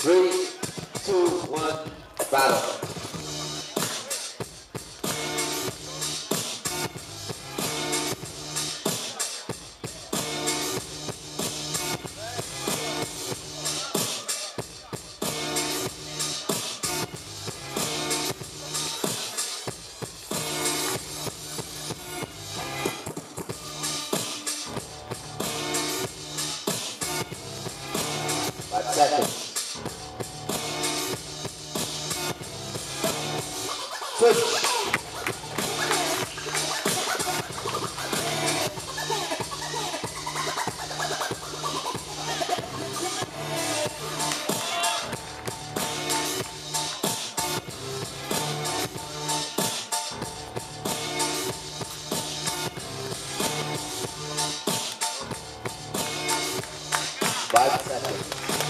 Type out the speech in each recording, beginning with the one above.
3, 2, 1, battle. Seconds. Switch. 5 seconds.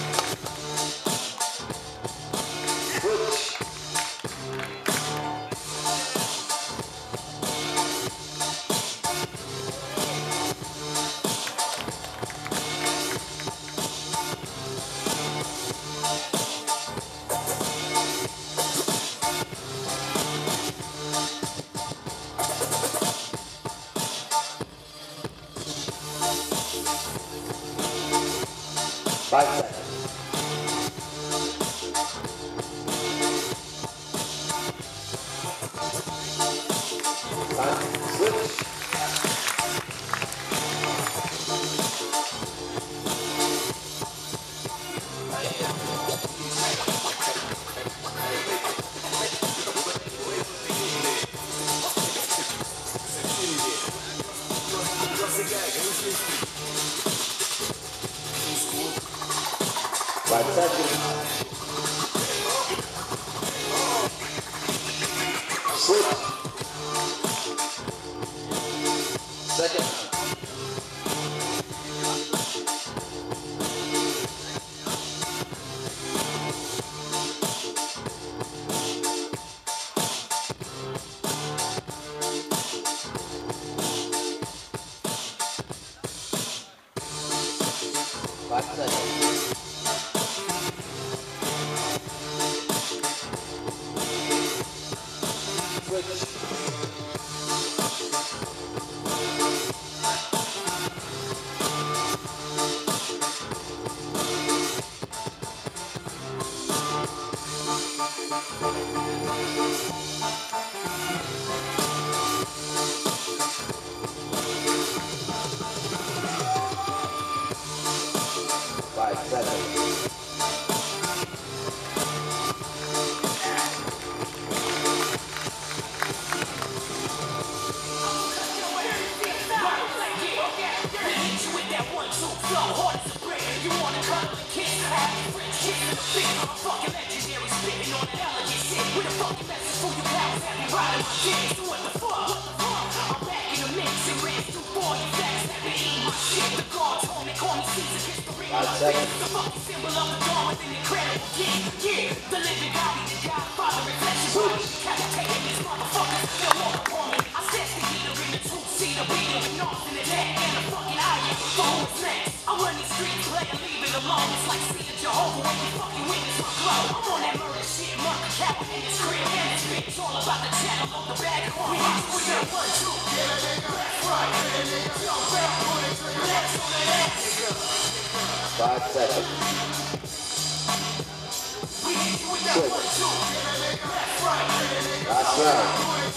Five seconds. Time. Switch. 5 seconds. Switch. Second. 5 seconds. Switch. 5 seconds. Five seconds. Last round.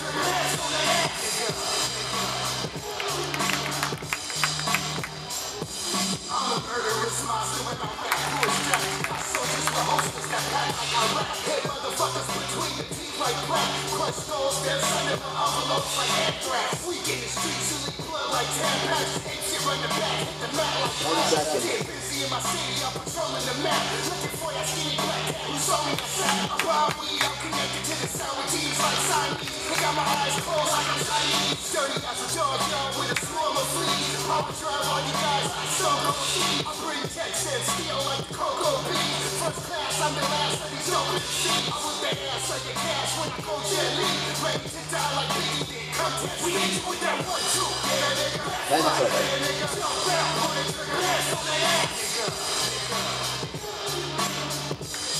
I'm a murderous monster with my rap bullshit. My soldiers for hostess that pack like I rap. Hit motherfuckers between the teeth like black. Crush skulls, then send them envelopes like anthrax. We in the streets, you leak blood like Tampax. Apes here run the back, hit the mat like 1 second. Get busy in my city, I'm patrolling the map. Looking for that skinny black cat who saw me outside. I'm wild weed, I'm connected to the sound with teams like Siamese. I got my eyes closed like I'm Chinese. Dirty as a dog, young with a swarm of fleas. I would drive all you guys like so I bring Texas, steel like the cocoa beans. First class, I'm the last of these open seats. I whip that ass on your cash when I go gently. Ready to die like Biggie did. Come test me. We hit you with that 1, 2. Yeah, nigga. Right, yeah, nigga. Jump out, pull the trigger. Hands on that ass, nigga.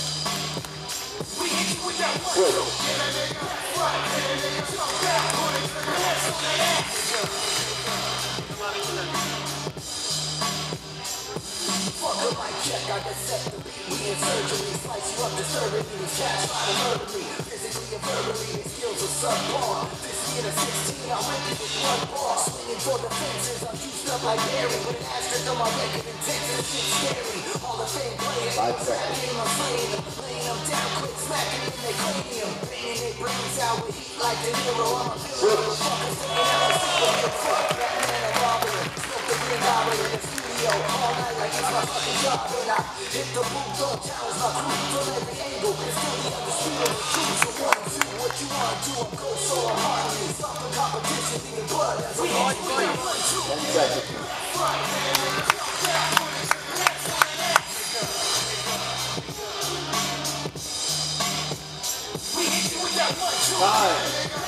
Fuck a mic check, I dissect the beat. We in surgery, slice you up, disturbing me. Cats try to murder me, physically and verbally. Their skills are subpar. This year to 16, I'm ripping with one bar. Swinging for the fences, I'm juiced up like Barry. With an asterisk on my record, intense and shit scary. Hall of Fame players, game I'm slaying them. Laying them down quick, smacking in their cranium. Banging their brains out with heat like De Niro. I'm a villain, motherfuckers taking out a super fuck. Batman, a robber. Smoke the green goblin in the studio all night like it's my fucking job. And I hit the booth, don't challenge my crew from every angle. It's still the undisputed truth. So 1, 2, what you wanna do? I'm go so I'm hard. Stop the competition, leaving blood as we hit you with 1, 2. We hit you with that 1, 2.